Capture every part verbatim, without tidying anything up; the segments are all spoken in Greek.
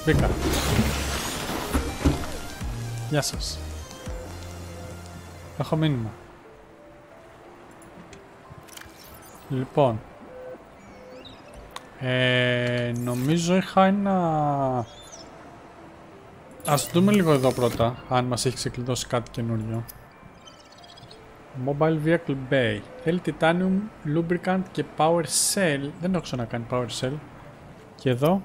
Μπήκα. Γεια σας. Έχω μήνυμα. Λοιπόν. Ε, νομίζω είχα ένα... Ας δούμε λίγο εδώ πρώτα, αν μας έχει ξεκλειδώσει κάτι καινούριο. Mobile Vehicle Bay. Θέλει Titanium, Lubricant και Power Cell. Δεν έχω ξανακάνει Power Cell. Και εδώ.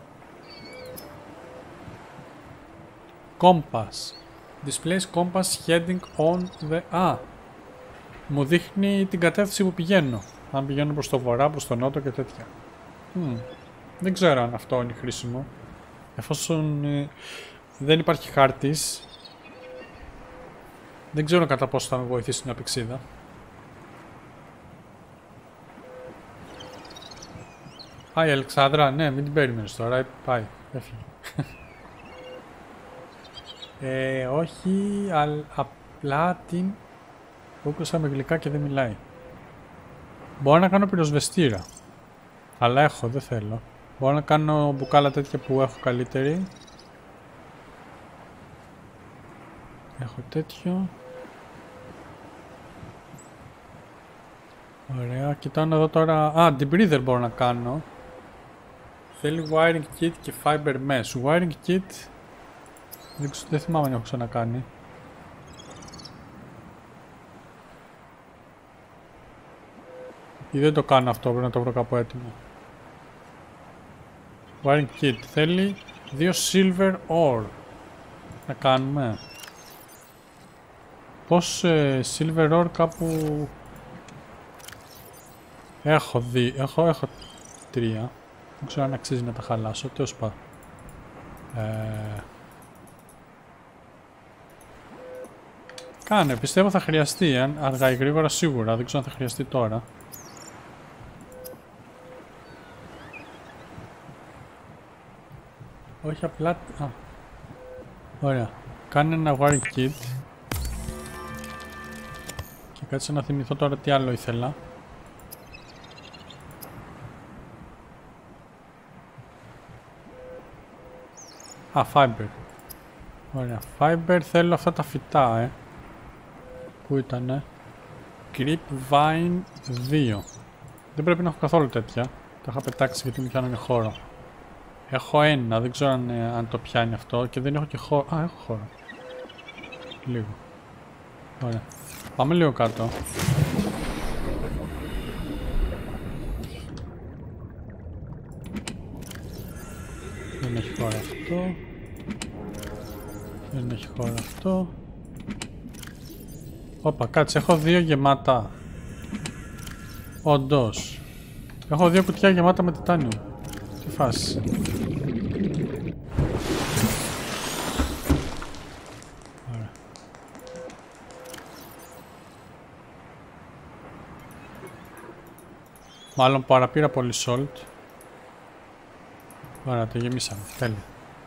Compass. Displays compass heading on the... Α! Μου δείχνει την κατεύθυνση που πηγαίνω. Αν πηγαίνω προς το βορρά, προς το νότο και τέτοια. Mm. Δεν ξέρω αν αυτό είναι χρήσιμο. Εφόσον ε, δεν υπάρχει χάρτης, δεν ξέρω κατά πόσο θα με βοηθήσει την απεξίδα. Πάει η Αλεξάνδρα, ναι, μην την περίμενες τώρα, πάει, έφυγε. ε, όχι, αλ, απλά την κούκουσα με γλυκά και δεν μιλάει. Μπορώ να κάνω πυροσβεστήρα, αλλά έχω, δεν θέλω. Μπορώ να κάνω μπουκάλα τέτοια που έχω καλύτερη. Έχω τέτοιο. Ωραία, κοιτάω εδώ τώρα. Α, debreather μπορώ να κάνω. Θέλει wiring kit και fiber mesh. Wiring kit δεν, δεν θυμάμαι αν έχω ξανακάνει. Ή δεν το κάνω αυτό, πρέπει να το βρω κάπου έτοιμο. Wiring kit θέλει δύο silver ore. Να κάνουμε. Πώς ε, silver ore κάπου... Έχω δει, έχω, έχω τρία. Δεν ξέρω αν αξίζει να τα χαλάσω, τέλος πάντων. Ε... Κάνε, πιστεύω θα χρειαστεί, αν αργά ή γρήγορα σίγουρα, δεν ξέρω αν θα χρειαστεί τώρα. Όχι απλά... Α. Ωραία. Κάνε ένα wiring kit. Και κάτσε να θυμηθώ τώρα τι άλλο ήθελα. Α, fiber. Ωραία. Fiber θέλω αυτά τα φυτά, ε. Πού ήτανε? Creepvine δύο. Δεν πρέπει να έχω καθόλου τέτοια. Τα είχα πετάξει γιατί μου πιάνανε χώρο. Έχω ένα, δεν ξέρω αν, αν το πιάνει αυτό και δεν έχω και χώρο. Α, έχω χώρο. Λίγο. Ωραία. Πάμε λίγο κάτω. Δεν έχει χώρο αυτό. Δεν έχει χώρο αυτό. Όπα, κάτσε, έχω δύο γεμάτα. Όντως. Έχω δύο κουτιά γεμάτα με τιτάνιο. Τι φάση. Ωραία. Μάλλον παραπήρα πολύ salt. Ωραία, το γεμίσαμε. Τέλεια.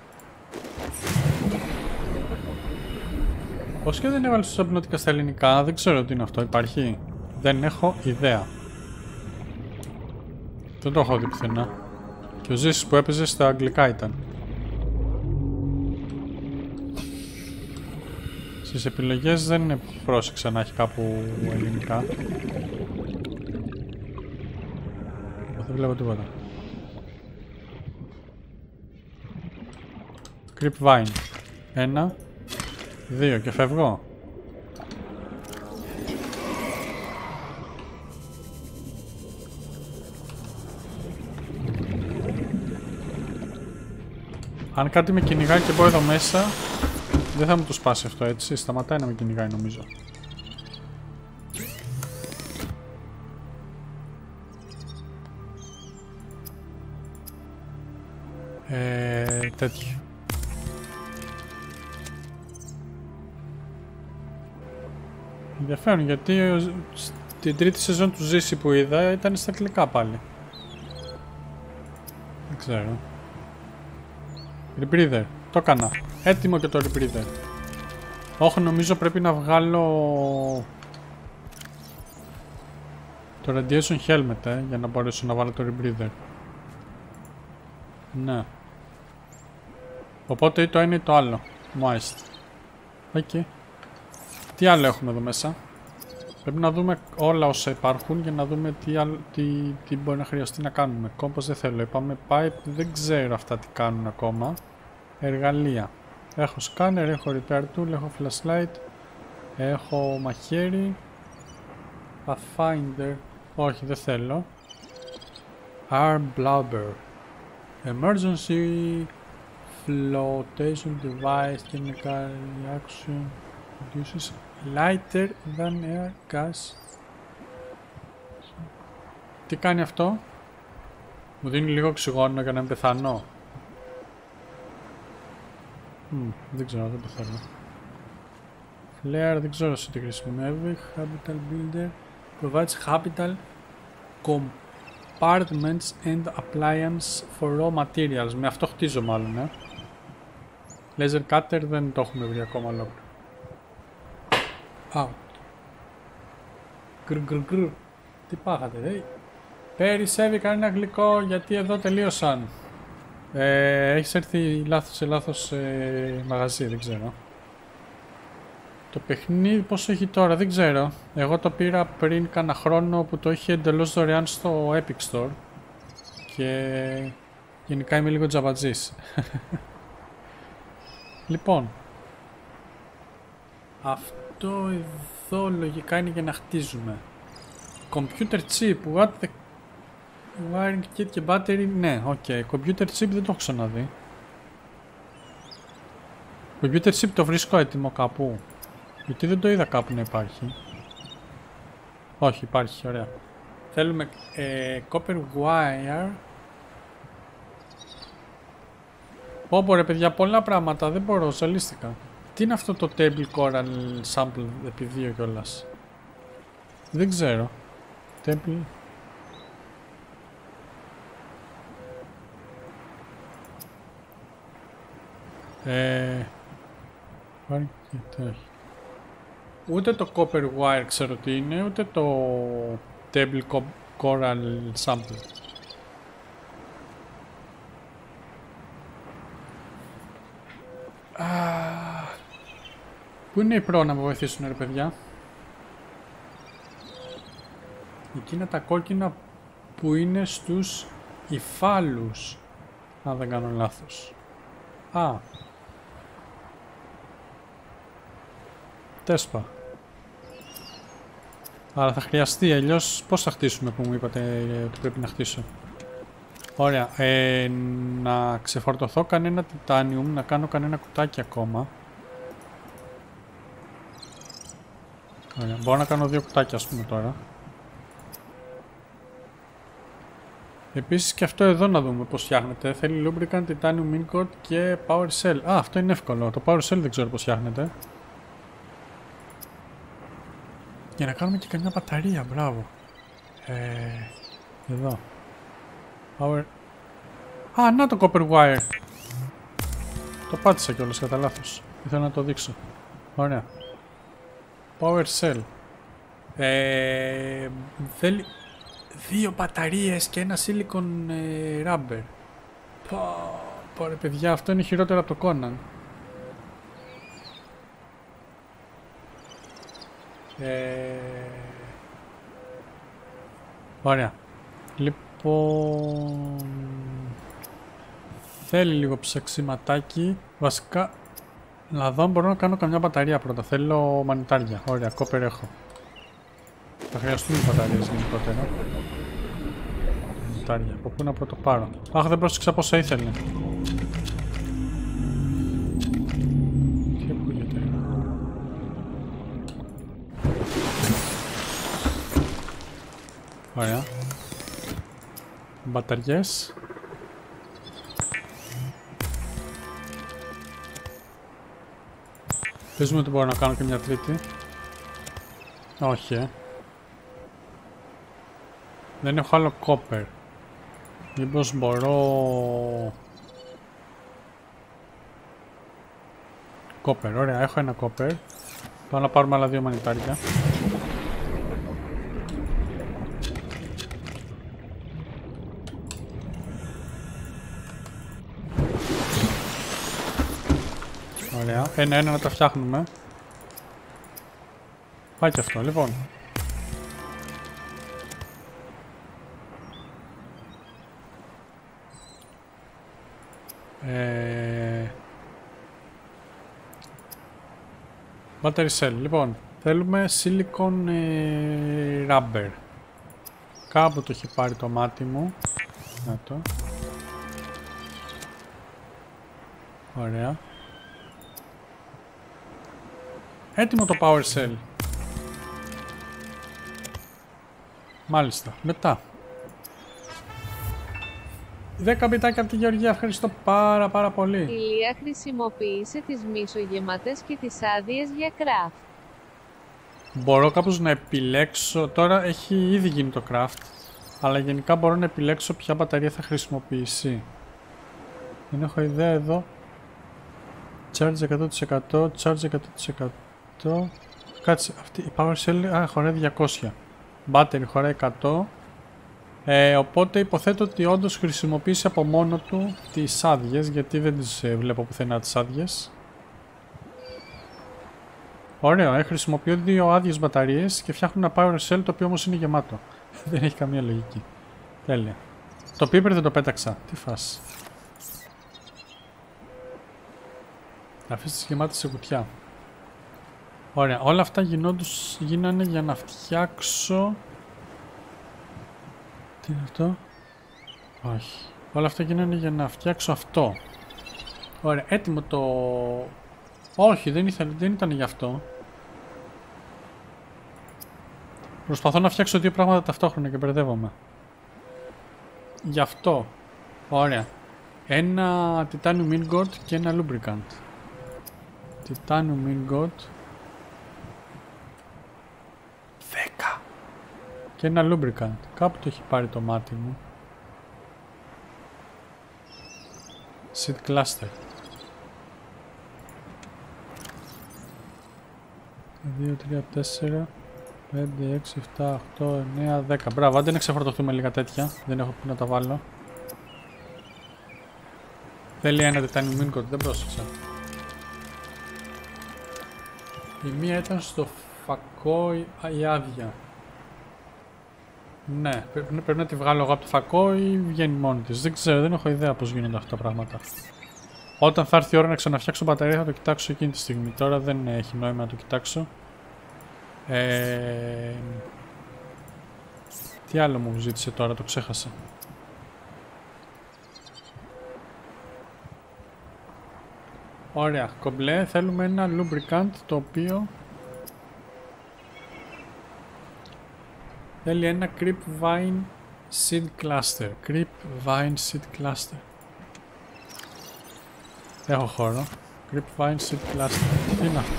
Πώς και δεν έβαλες τους απεινωτικά στα ελληνικά, δεν ξέρω τι είναι αυτό, υπάρχει. Δεν έχω ιδέα. Δεν το έχω δει πουθενά. Και ο Ζήσης που έπαιζε στα αγγλικά ήταν. Στις επιλογές δεν είναι πρόσεξα να έχει κάπου ελληνικά. Δεν βλέπω τίποτα. Creepvine. Ένα. Δύο και φεύγω. Αν κάτι με κυνηγάει και μπω εδώ μέσα, δεν θα μου το σπάσει αυτό, έτσι. Σταματάει να με κυνηγάει νομίζω. Ε, τέτοιο. Ενδιαφέρον γιατί στην τρίτη σεζόν του Ζήση που είδα ήταν στα αγγλικά πάλι. Δεν ξέρω. Rebreather. Το έκανα. Έτοιμο και το Rebreather. Όχι, νομίζω πρέπει να βγάλω το Radiation Helmet ε, για να μπορέσω να βάλω το Rebreather. Ναι. Οπότε ή το ένα ή το άλλο. Μάλιστα. Οκ. Okay. Τι άλλο έχουμε εδώ μέσα. Πρέπει να δούμε όλα όσα υπάρχουν για να δούμε τι, άλλο, τι, τι μπορεί να χρειαστεί να κάνουμε. Κόμπος δεν θέλω. Είπαμε pipe, δεν ξέρω αυτά τι κάνουν ακόμα. Εργαλεία. Έχω scanner, έχω repair tool, έχω flashlight. Έχω μαχαίρι. Pathfinder. Όχι, δεν θέλω. Arm blubber. Emergency flotation device. Chemical reaction. Produces lighter than air gas. Τι κάνει αυτό? Μου δίνει λίγο οξυγόνο για να μην πεθάνω. Mm, δεν ξέρω, δεν πεθάνω. Flare, δεν ξέρω σε τι χρησιμεύει. Habitat Builder. Provides habitat compartments and appliance for raw materials. Με αυτό χτίζω μάλλον, ε. Laser cutter δεν το έχουμε βρει ακόμα ολόκληρο. Out. Γκρ γκρ γκρ. Τι πάθατε, ρε. Περισσεύει κανένα γλυκό γιατί εδώ τελείωσαν. Ε, έχεις έρθει λάθος, σε λάθος ε, μαγαζί, δεν ξέρω. Το παιχνίδι πόσο έχει τώρα, δεν ξέρω. Εγώ το πήρα πριν κάνα χρόνο που το είχε εντελώς δωρεάν στο Epic Store. Και γενικά είμαι λίγο τζαμπατζής. Λοιπόν. Αυτό εδώ λογικά είναι για να χτίζουμε. Computer chip, what the... Wiring kit και battery, ναι, οκ. Okay. Computer chip δεν το έχω ξαναδεί. Computer chip το βρίσκω έτοιμο κάπου. Γιατί δεν το είδα κάπου να υπάρχει. Όχι, υπάρχει, ωραία. Θέλουμε ε, copper wire. Όπο ρε παιδιά, πολλά πράγματα, δεν μπορώ, ζαλίστηκα. Τι είναι αυτό το table coral sample επί δύο κιόλας? Δεν ξέρω. Table... Ε... Ούτε το copper wire ξέρω τι είναι, ούτε το table coral sample. Ah, πού είναι οι προ να με βοηθήσουν ρε παιδιά? Εκείνα τα κόκκινα που είναι στους υφάλους, αν δεν κάνω λάθος. Α, τέσπα. Αλλά θα χρειαστεί, αλλιώς πώς θα χτίσουμε που μου είπατε ότι πρέπει να χτίσω? Ωραία, ε, να ξεφορτωθώ κανένα titanium, να κάνω κανένα κουτάκι ακόμα. Ωραία, μπορώ να κάνω δύο κουτάκια ας πούμε τώρα. Επίσης και αυτό εδώ να δούμε πώς φτιάχνεται. Θέλει lubricant, titanium ingot και power cell. Α, αυτό είναι εύκολο. Το power cell δεν ξέρω πώς φτιάχνεται. Για να κάνουμε και καμιά μπαταρία, μπράβο. Ε, εδώ. Power... Α, να το copper wire. Το πάτησα κιόλας κατά λάθος. Ήθελα να το δείξω. Ωραία. Power cell. Ε, θέλει δύο μπαταρίες και ένα silicon ε, rubber. Πω, πω ρε παιδιά, αυτό είναι χειρότερο από το Conan. Ε... Ωραία. Λοιπόν... Θέλει λίγο ψαξιματάκι. Βασικά... Να δω αν μπορώ να κάνω καμιά μπαταρία πρώτα. Θέλω μανιτάρια. Ωραία, κόπερ έχω. Θα χρειαστούν μπαταρίες γενικότερα. Μανιτάρια. Από πού να πρώτο πάρω? Αχ, δεν πρόσεξα πόσα ήθελε. Ωραία. Μπαταριές. Πες μου ότι μπορώ να κάνω και μια τρίτη. Όχι, ε. Δεν έχω άλλο κόπερ. Μήπως μπορώ... Κόπερ, ωραία, έχω ένα κόπερ. Πάω να πάρουμε άλλα δύο μανιτάρια. Ωραία. Ένα-ένα να τα φτιάχνουμε. Πάει και αυτό, λοιπόν. Ε... Battery cell. Λοιπόν, θέλουμε silicon ε, rubber. Κάπου το έχει πάρει το μάτι μου. Να το. Ωραία. Έτοιμο το power cell. Μάλιστα. Μετά. δέκα μπιτάκια από τη Γεωργία. Ευχαριστώ πάρα πάρα πολύ. Η Λία χρησιμοποίησε τις μισογεμάτες και τις άδειες για craft. Μπορώ κάπως να επιλέξω. Τώρα έχει ήδη γίνει το craft. Αλλά γενικά μπορώ να επιλέξω ποια μπαταρία θα χρησιμοποιήσει. Δεν έχω ιδέα εδώ. Charge εκατό τοις εκατό. Charge εκατό τοις εκατό. Κάτσε. Αυτή η power cell α, χωράει διακόσια. Battery χωράει εκατό. Ε, οπότε υποθέτω ότι όντως χρησιμοποιήσει από μόνο του τις άδειες, γιατί δεν τις ε, βλέπω πουθενά τις άδειες. Ωραίο, ε, χρησιμοποιώ δύο άδειες μπαταρίες και φτιάχνω ένα power cell το οποίο όμως είναι γεμάτο. Δεν έχει καμία λογική. Τέλεια. Το paper δεν το πέταξα. Τι φάση. Αφήσεις τις γεμάτες σε κουτιά. Ωραία, όλα αυτά γινόντους, γίνανε για να φτιάξω... Τι είναι αυτό? Όχι. Όλα αυτά γίνανε για να φτιάξω αυτό. Ωραία, έτοιμο το... Όχι, δεν, ήθελα, δεν ήταν γι' αυτό. Προσπαθώ να φτιάξω δύο πράγματα ταυτόχρονα και μπερδεύομαι. Γι' αυτό. Ωραία. Ένα titanium ingot και ένα lubricant. Titanium ingot. δέκα. Και ένα lubricant. Κάπου το έχει πάρει το μάτι μου. Seed cluster. δύο, τρία, τέσσερα, πέντε, έξι, επτά, οκτώ, εννέα, δέκα. Μπράβο, αν δεν εξεφορτωθούμε λίγα τέτοια. Δεν έχω που να τα βάλω. Θέλει ένα titanium ingot, δεν πρόσεξα. Η μία ήταν στο φακό η άδεια. Ναι, πρέπει, πρέπει να τη βγάλω εγώ από το φακό ή βγαίνει μόνη της. Δεν ξέρω, δεν έχω ιδέα πώς γίνονται αυτά τα πράγματα. Όταν θα έρθει η ώρα να ξαναφτιάξω μπαταρία θα το κοιτάξω εκείνη τη στιγμή. Τώρα δεν έχει νόημα να το κοιτάξω. Ε... Τι άλλο μου ζήτησε τώρα, το ξέχασα. Ωραία, κομπλέ, θέλουμε ένα lubricant το οποίο θέλει ένα Creepvine Seed Cluster. Creepvine Seed Cluster. Έχω χώρο. Creepvine Seed Cluster. Τι είναι αυτό?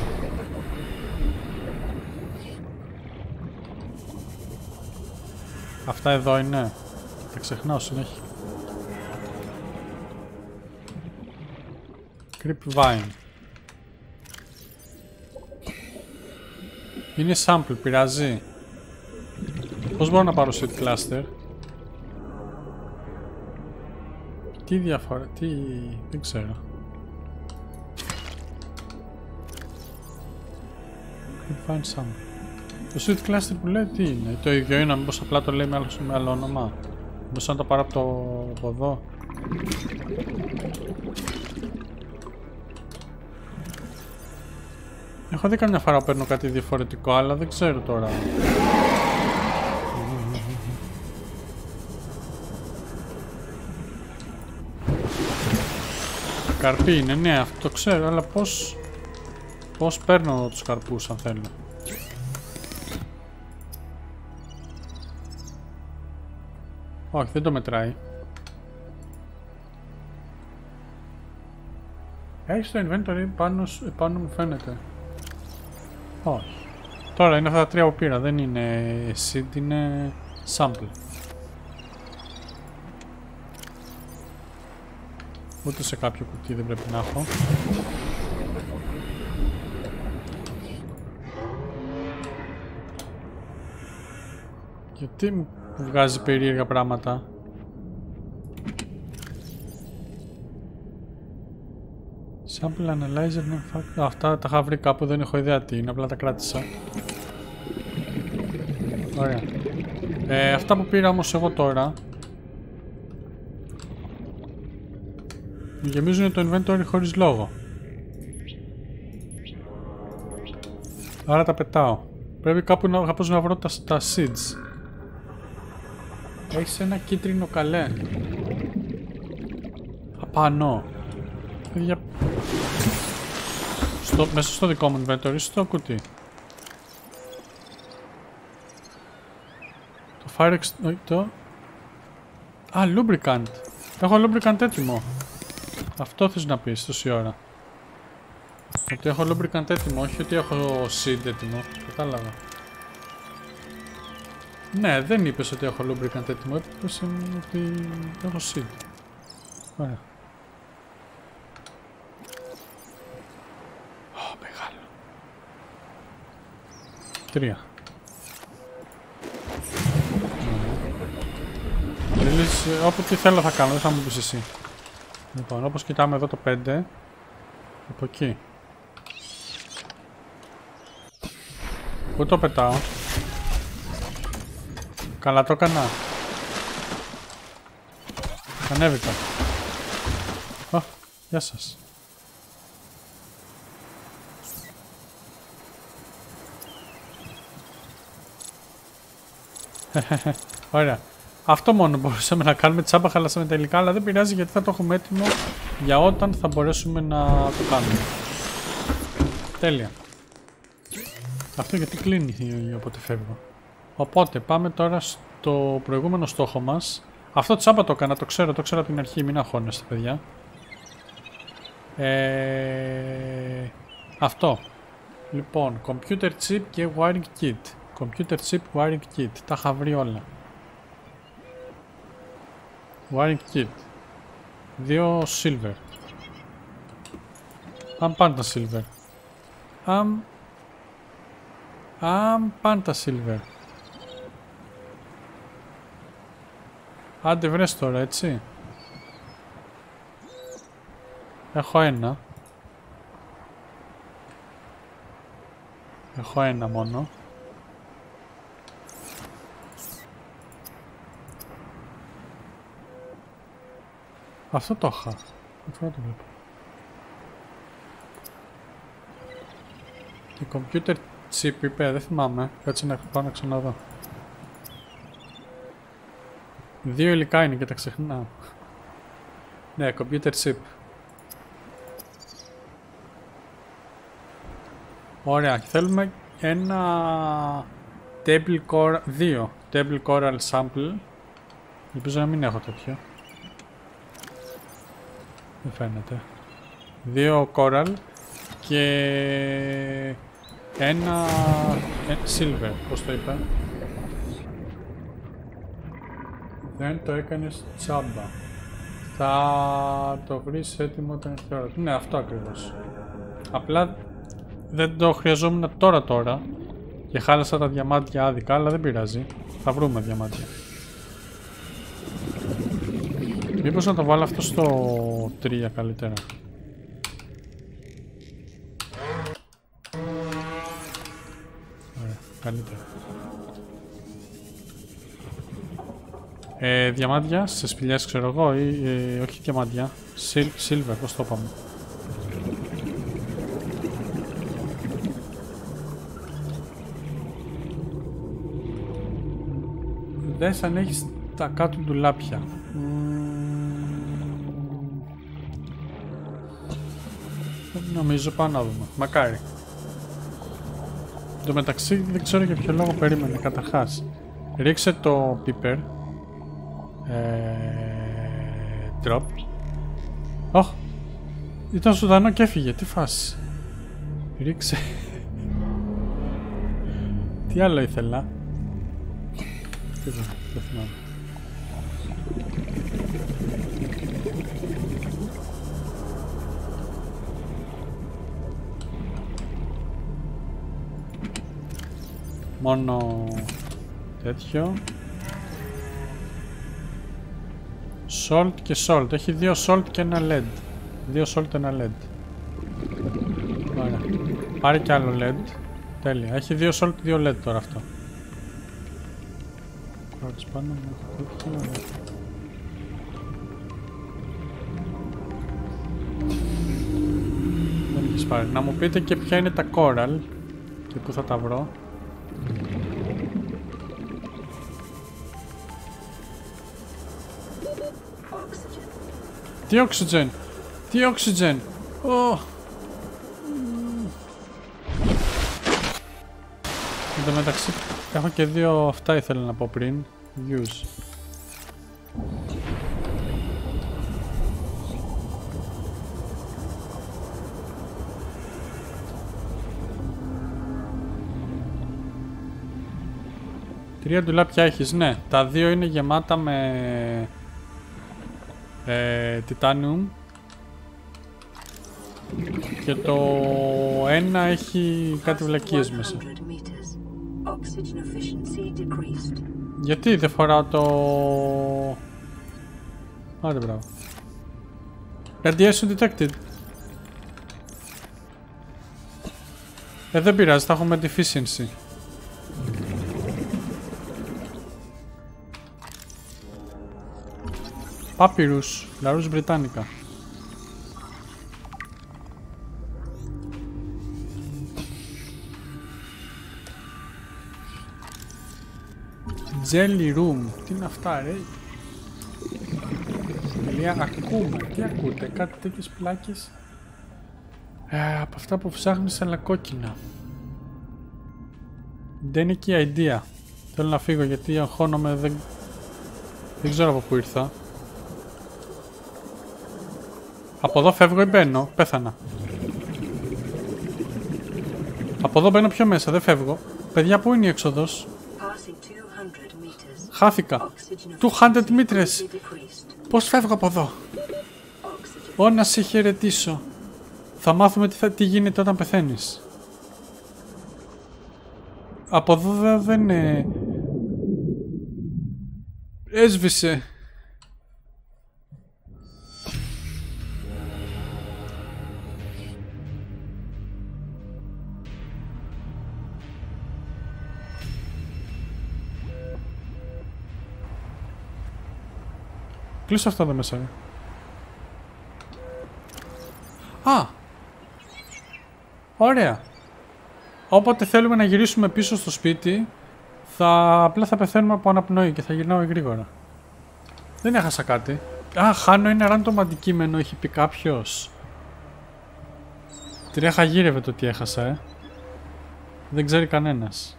Αυτά εδώ είναι. Τα ξεχνάω συνέχεια. Creepvine. Είναι sample, πειράζει. Πώς μπορώ να πάρω seed cluster? Τι διαφορά, τι... δεν ξέρω. Creepvine sample. Το seed cluster που λέει τι είναι? Το ίδιο είναι, μήπως απλά το λέει με άλλο, με άλλο όνομα? Μήπως να το πάρω από το από εδώ? Έχω δει καμιά φορά που παίρνω κάτι διαφορετικό, αλλά δεν ξέρω τώρα. Καρπί είναι, ναι, αυτό το ξέρω, αλλά πώς... Πώς παίρνω τους καρπούς αν θέλω? Όχι, δεν το μετράει. Έχει στο inventory πάνω, πάνω μου φαίνεται. Όχι. Τώρα είναι αυτά τα τρία που πήρα, δεν είναι seed, είναι sample. Ούτε σε κάποιο κουτί δεν πρέπει να έχω. Γιατί μου βγάζει περίεργα πράγματα? Sample analyzer, ναι, αυτά τα είχα βρει κάπου, δεν έχω ιδέα τι είναι, απλά τα κράτησα. Ωραία. Ε, αυτά που πήρα όμως εγώ τώρα γεμίζουν το inventory χωρίς λόγο. Άρα τα πετάω. Πρέπει κάπου να, κάπως να βρω τα, τα seeds. Έχεις ένα κίτρινο καλέ. Απάνω. Για... Στο, μέσα στο δικό μου inventory, στο κουτί. Το fire ex... το... Α, lubricant. Έχω lubricant έτοιμο. Αυτό θες να πεις τόση ώρα. Ότι έχω lubricant έτοιμο, όχι ότι έχω seed έτοιμο. Κατάλαβα. Ναι, δεν είπες ότι έχω lubricant έτοιμο, είπες ότι έχω seed. Ωραία. Ω, μεγάλο. Τρία. Release, όπου τι θέλω θα κάνω, δεν θα μου πεις εσύ. Λοιπόν, όπως κοιτάμε εδώ το πέντε. Από εκεί. Πού το πετάω? Καλά το έκανα. Ανέβηκα. Ω, γεια σας. Ωραία. Αυτό μόνο μπορούσαμε να κάνουμε, τσάμπα χαλάσαμε τα υλικά, αλλά δεν πειράζει γιατί θα το έχουμε έτοιμο για όταν θα μπορέσουμε να το κάνουμε. Τέλεια. Αυτό γιατί κλείνει όποτε φεύγω. Οπότε πάμε τώρα στο προηγούμενο στόχο μας. Αυτό τσάμπα το έκανα, το ξέρω, το ξέρω από την αρχή, μην αγχώνεστε παιδιά. Ε... Αυτό. Λοιπόν, computer chip και wiring kit. Computer chip, wiring kit. Τα είχα βρει όλα. Wiring kit. Δύο silver. Αν πάντα silver. Αν... Αν πάντα silver. Άντε βρες τώρα, έτσι. Έχω ένα. Έχω ένα μόνο. Αυτό το είχα. Αυτό το βλέπω. Και computer chip είπε, δεν θυμάμαι. Κάτσε να πάω να ξαναδώ. Δύο υλικά είναι και τα ξεχνάω. Ναι, computer chip. Ωραία, θέλουμε ένα table core, δύο table coral sample. Ελπίζω να μην έχω τέτοιο. Δεν φαίνεται. Δύο coral και ένα silver, πώς το είπα. Δεν το έκανες τσάμπα. Θα το βρεις έτοιμο όταν έρθει η ώρα του. Ναι, αυτό ακριβώς. Απλά δεν το χρειαζόμουν τώρα τώρα και χάλασα τα διαμάντια άδικα, αλλά δεν πειράζει. Θα βρούμε διαμάντια. Μήπως να το βάλω αυτό στο τρία καλύτερα. Ωραία, καλύτερα. Ε, διαμάντια σε σπηλιές ξέρω εγώ ή ε, όχι διαμάντια. Sil silver, πώς το είπαμε. Δες αν έχεις τα κάτω ντουλάπια. Νομίζω πάω να δούμε. Μακάρι. Εν τω μεταξύ δεν ξέρω για ποιο λόγο περίμενε. Καταρχάς, ρίξε το piper. Ε, drop. Ωχ! Oh, ήταν ζωντανό και έφυγε. Τι φάση. Ρίξε. Τι άλλο ήθελα. Τι δεν, δεν θυμάμαι. Μόνο τέτοιο. Salt και salt. Έχει δύο salt και ένα led. Δύο salt και ένα led. Πάρε κι άλλο ελ ι ντι. Τέλεια. Έχει δύο salt, δύο ελ ι ντι τώρα αυτό. Κάτσε πάνω μου. Δεν έχεις πάρει. Να μου πείτε και ποια είναι τα coral και πού θα τα βρω. Τι oxygen! Τι oxygen! Oh. Εν τω μεταξύ έχω και δύο αυτά ήθελα να πω πριν. Use. Τρία ντουλάπια έχεις, ναι. Τα δύο είναι γεμάτα με ε, titanium. Και το ένα έχει κάτι βλακίες μέσα. Γιατί δεν φοράω το... Άντε μπράβο. Radiation detected. Ε, δεν πειράζει, θα έχουμε deficiency. Papyrus, Larus Britannica. Jelly Room. Τι είναι αυτά ρε? Τελεία ακούμε. Τι ακούτε? Κάτι τέτοιες πλάκες ε, από αυτά που ψάχνεις αλλά κόκκινα. Δεν είναι και η idea. Θέλω να φύγω γιατί αγχώνομαι. Δεν, δεν ξέρω από πού ήρθα. Από εδώ φεύγω ή μπαίνω? Πέθανα. Από εδώ μπαίνω πιο μέσα, δεν φεύγω. Παιδιά, πού είναι η έξοδος? Χάθηκα. διακόσια μέτρες. Πώς φεύγω από εδώ? Ω, να σε χαιρετήσω. Θα μάθουμε τι, θα, τι γίνεται όταν πεθαίνεις. Από εδώ δεν είναι... Έσβησε. Κλείσω αυτό εδώ μέσα. Α! Ωραία. Όποτε θέλουμε να γυρίσουμε πίσω στο σπίτι, θα απλά θα πεθαίνουμε από αναπνοή και θα γυρνάω γρήγορα. Δεν έχασα κάτι. Α, χάνω ένα random αντικείμενο, έχει πει κάποιος. Τρέχα γύρευε το τι έχασα, ε. Δεν ξέρει κανένας.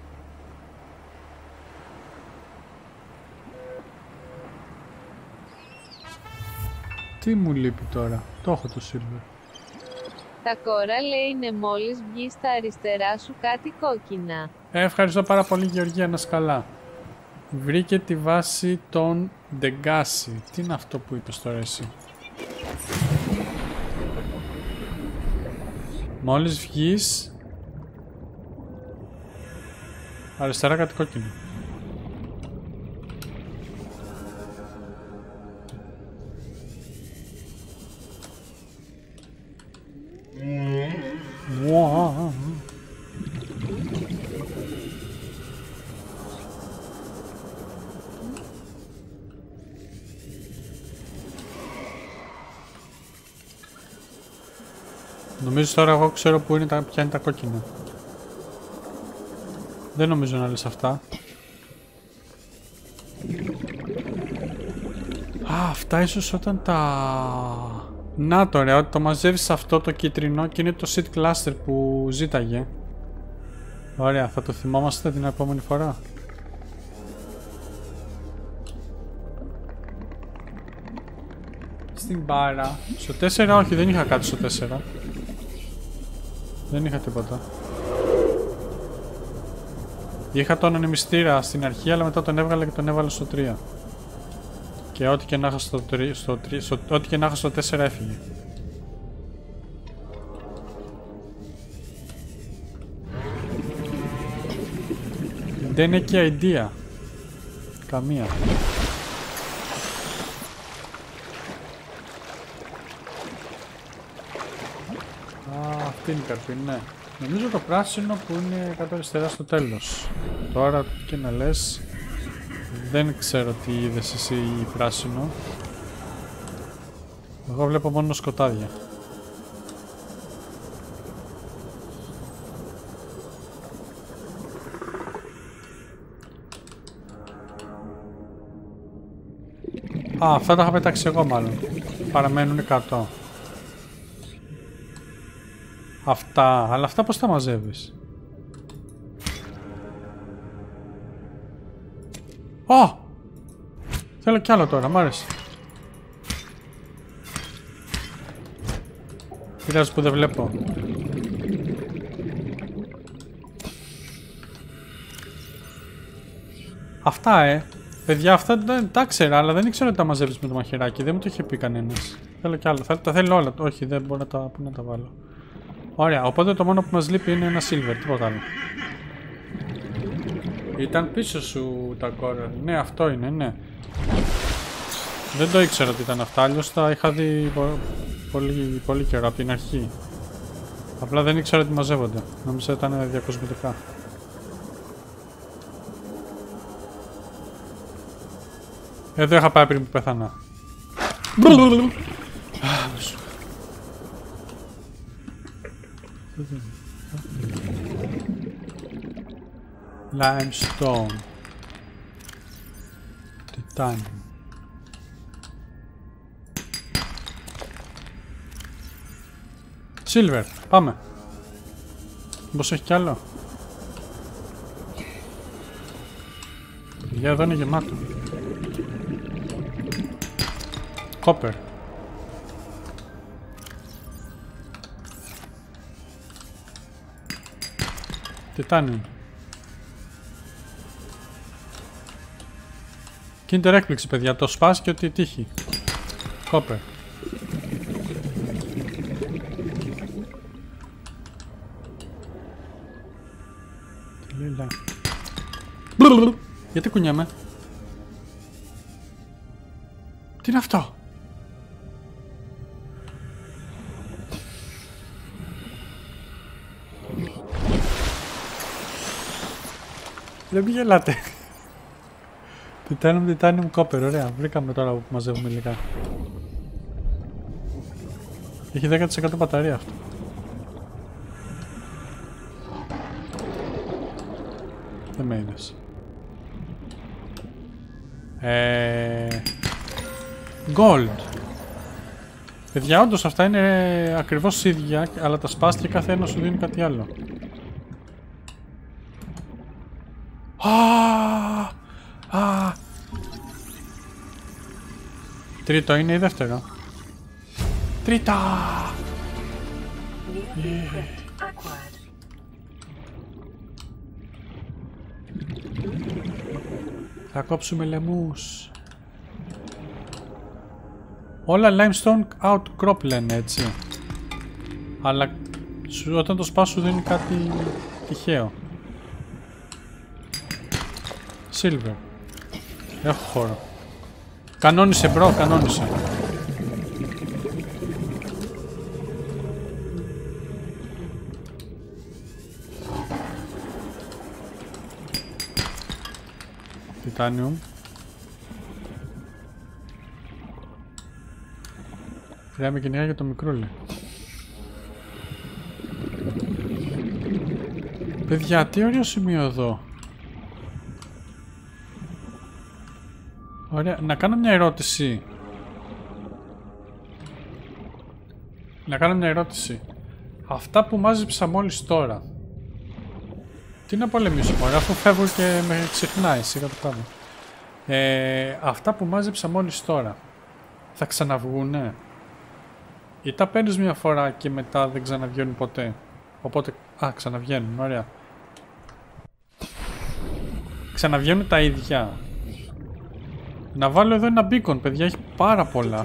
Τι μου λείπει τώρα? Το έχω το silver. Τα coral είναι μόλις βγει στα αριστερά σου κάτι κόκκινα. Ε, ευχαριστώ πάρα πολύ Γεωργία, να σκαλά. Βρήκε τη βάση των Degassi. Τι είναι αυτό που είπες τώρα εσύ? Μόλις βγεις... Αριστερά κάτι κόκκινο. Wow. Νομίζω τώρα εγώ ξέρω που είναι τα, ποια είναι τα κόκκινα. Δεν νομίζω να λες αυτά. Α, αυτά ίσως όταν τα... Να το ρε, ότι το μαζεύεις αυτό το κίτρινο και είναι το seed cluster που ζήταγε. Ωραία, θα το θυμόμαστε την επόμενη φορά. Στην μπάρα. Στο τέσσερα όχι, δεν είχα κάτι στο τέσσερα. Δεν είχα τίποτα. Είχα τον ανεμιστήρα στην αρχή, αλλά μετά τον έβγαλα και τον έβαλα στο τρία. Και ό,τι και να είχα στο, στο, στο, ό,τι και να είχα στο τέσσερα έφυγε. Δεν είναι και idea. Καμία. Α, αυτή είναι η καρπή, ναι. Νομίζω το πράσινο που είναι κάτω αριστερά στο τέλος. Τώρα και να λες, δεν ξέρω τι είδες εσύ πράσινο. Εγώ βλέπω μόνο σκοτάδια. Α, αυτά τα είχα πετάξει εγώ μάλλον. Παραμένουν εκατό. Αυτά, αλλά αυτά πώς τα μαζεύεις? Ω! Θέλω κι άλλο τώρα, μ' άρεσε. Πειράζει που δεν βλέπω. Αυτά, ε. Παιδιά, αυτά δεν τα ξέρα, αλλά δεν ήξερα ότι τα μαζεύεις με το μαχαιράκι. Δεν μου το είχε πει κανένας. Θέλω κι άλλο. Τα θέλω όλα. Όχι, δεν μπορώ να τα, πού να τα βάλω. Ωραία, οπότε το μόνο που μας λείπει είναι ένα silver, τίποτα άλλο. Ήταν πίσω σου τα κόρα. Ναι, αυτό είναι, ναι. Δεν το ήξερα ότι ήταν αυτά, αλλιώς τα είχα δει πο πολύ, πολύ καιρό από την αρχή. Απλά δεν ήξερα ότι μαζεύονται. Νομίζω ήταν διακοσμητικά. Εδώ είχα πάει πριν που πέθανα. Limestone. Titanium. Silver. Πάμε. Μήπως έχει κι άλλο? Για εδώ είναι γεμάτο. Copper. Titanium. Kinder έκπληξη, παιδιά. Το σπάς και ότι τύχει. Copper. Τελίλα. Γιατί κουνιάμαι? Τι είναι αυτό? Δεν μη γελάτε. Titanium, Titanium, Copper, ωραία. Βρήκαμε τώρα που μαζεύουμε υλικά. Έχει δέκα τοις εκατό μπαταρία αυτό. Δεν με είδες. Ε... Gold. Παιδιά, όντως αυτά είναι ακριβώς ίδια, αλλά τα σπάς και κάθε ένα σου δίνει κάτι άλλο. Α, α. Τρίτο είναι ή δεύτερο? Τρίτα! Yeah. Θα κόψουμε λαιμούς. Όλα limestone outcrop λένε, έτσι. Αλλά σου, όταν το σπάς σου δίνει κάτι τυχαίο. Silver. Έχω χώρο. Κανόνισε μπρο, κανόνισε. Titanium. Χρειάμε κυνηγά για το μικρούλι. Παιδιά, τι ωραίο σημείο εδώ. Ωραία, να κάνω μια ερώτηση. Να κάνω μια ερώτηση. Αυτά που μάζεψα μόλις τώρα, τι να πολεμήσω μωρέ, αφού φεύγω και με ξεχνάει σιγά το πράγμα. Ε, αυτά που μάζεψα μόλις τώρα, θα ξαναβγούνε? Ή τα παίρνεις μια φορά και μετά δεν ξαναβγαίνουν ποτέ? Οπότε, α, ξαναβγαίνουν, ωραία. Ξαναβγαίνουν τα ίδια. Να βάλω εδώ ένα beacon, παιδιά, έχει πάρα πολλά.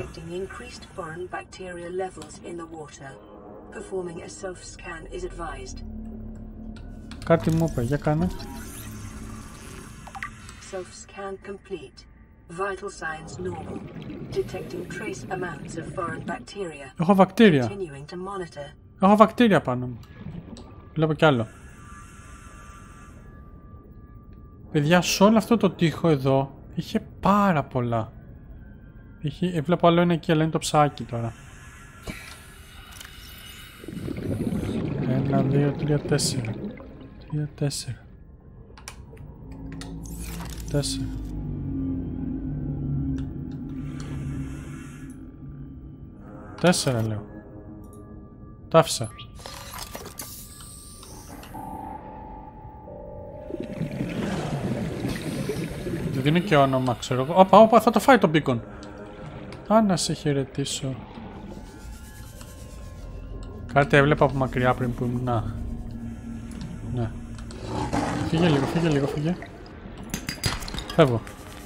Κάτι μου είπε, για κάνε. Έχω βακτήρια. Έχω βακτήρια πάνω μου. Βλέπω κι άλλο. Παιδιά, σε όλο αυτό το τοίχο εδώ είχε πάρα πολλά. Είχε, ε, βλέπω άλλο ένα εκεί, αλλά είναι το ψάκι τώρα. Ένα, δύο, τρία, τέσσερα. Τρία, τέσσερα. Τέσσερα. Τέσσερα λέω. Τα άφησα. Δεν δίνω και όνομα, ξέρω εγώ. Όπα, όπα, θα το φάει το μπίκον. Α, να σε χαιρετήσω. Κάτι έβλεπα από μακριά πριν που ήμουν. Να. Ναι. Φύγε λίγο, φύγε λίγο, φύγε. Φεύγω.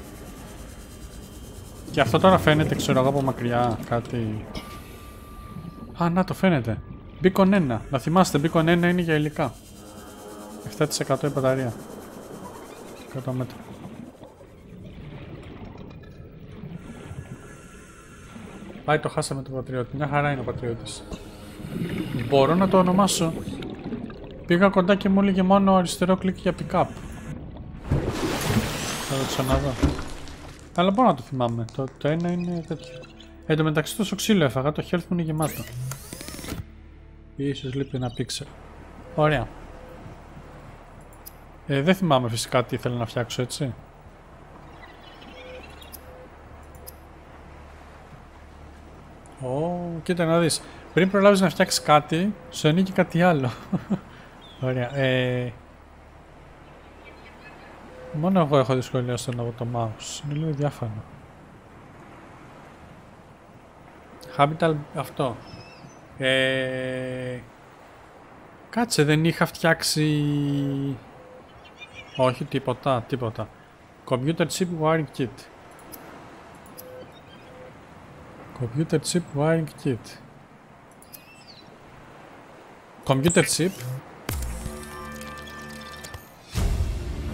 Και αυτό τώρα φαίνεται, ξέρω εγώ, από μακριά κάτι. Α, να το φαίνεται. Beacon ένα. Να θυμάστε, Beacon ένα είναι για υλικά. επτά τοις εκατό η μπαταρία. εκατό μέτρα. Πάει, το χάσαμε τον πατριώτη. Μια χαρά είναι ο πατριώτης. Μπορώ να το ονομάσω. Πήγα κοντά και μου έλεγε μόνο αριστερό κλικ για pick-up. Θα το ξαναδώ. Αλλά μπορώ να το θυμάμαι. Το, το ένα είναι τέτοιο. Εν τω μεταξύ τόσο ξύλο έφαγα, το health μου είναι γεμάτο. Ίσως λείπει ένα pixel. Ωραία. Ε, δεν θυμάμαι φυσικά τι ήθελα να φτιάξω, έτσι. Ω, oh, κοίτα να δεις. Πριν προλάβεις να φτιάξεις κάτι, σου ανήκει κάτι άλλο. Ωραία. Ε... Μόνο εγώ έχω δυσκολία στον από το mouse. Είναι λίγο διάφανο. Habitat αυτό. Ε... Κάτσε, δεν είχα φτιάξει... Όχι, τίποτα, τίποτα. Computer chip wiring kit. Computer chip wiring kit. Computer chip.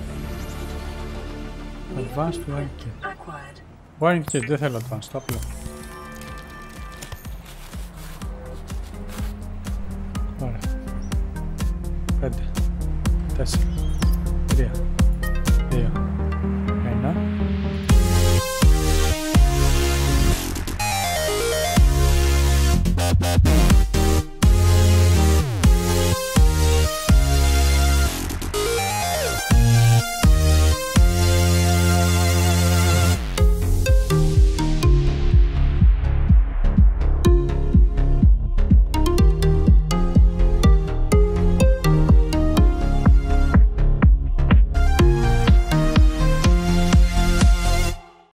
Advanced wiring kit. Wiring kit, δεν θέλω advanced, το απλό.